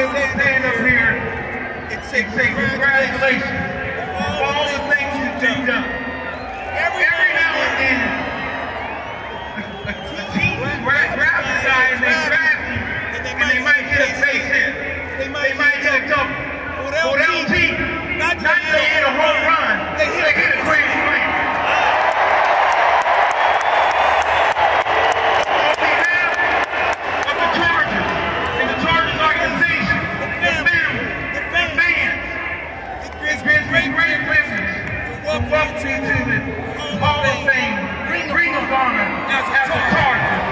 able to stand up here and say congratulations for all the things that you've done. Every now and then, a team grabs a guy and they grab him, and they might get a base hit. They might get a double. For LT, not to hit a home run, they hit a grand slam. Welcome to the Hall of Fame, Ring of Honor, as a Charger.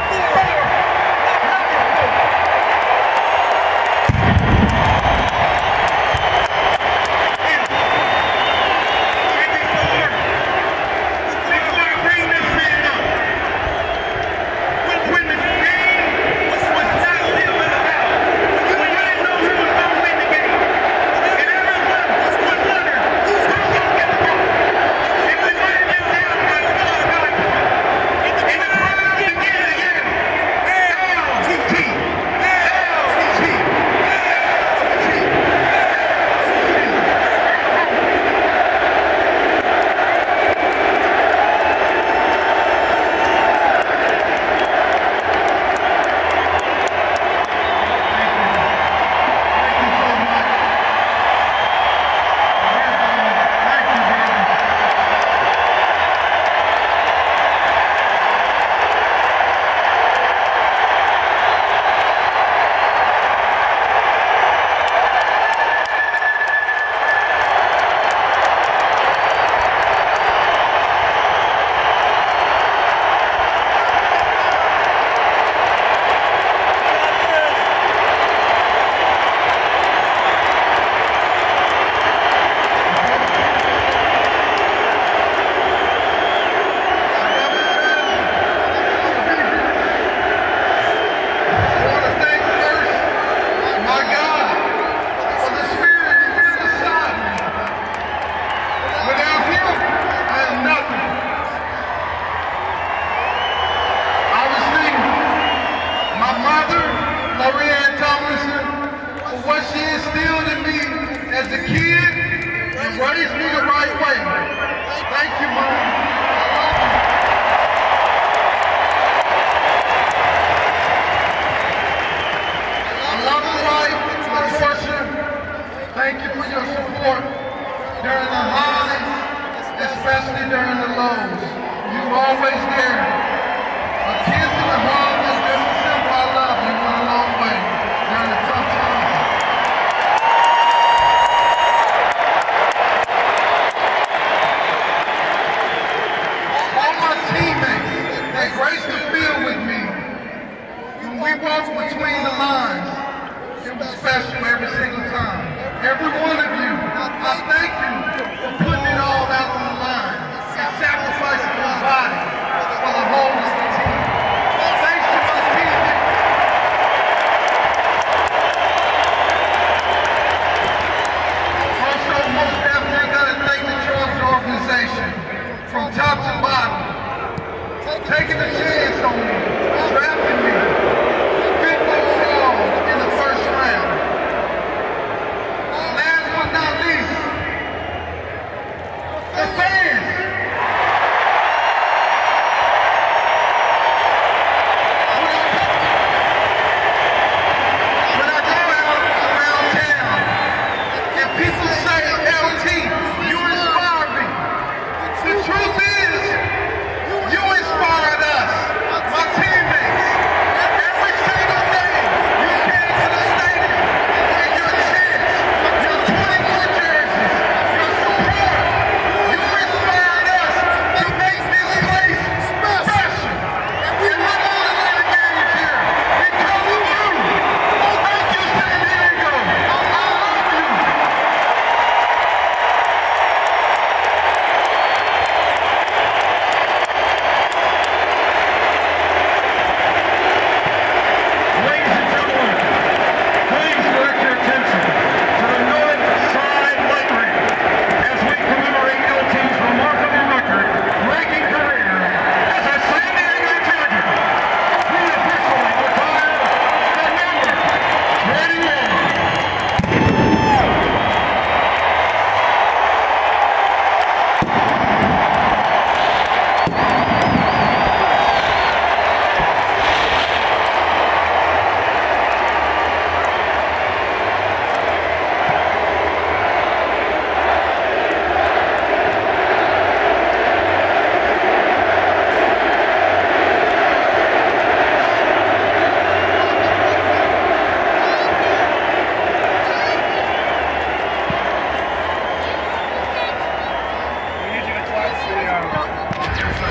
Before I bring this man up, when the game was not still in the house, when you didn't know who was going to win the game, and everyone was wondering who's going to get the ball. And we wanted them down by the ball. And the crowd began to yell, LTT, LTT, LTT. LaDainian Tomlinson, for what she instilled in me as a kid and raised me the right way. Thank you, Mom. I love you, wife, Portia. Thank you for your support during the highs, especially during the lows. You were always there. A kiss in the hug is just a simple I love you went a long way during the tough times. All my teammates that graced the field with me, when we walked between the lines, it was special every single time. Everyone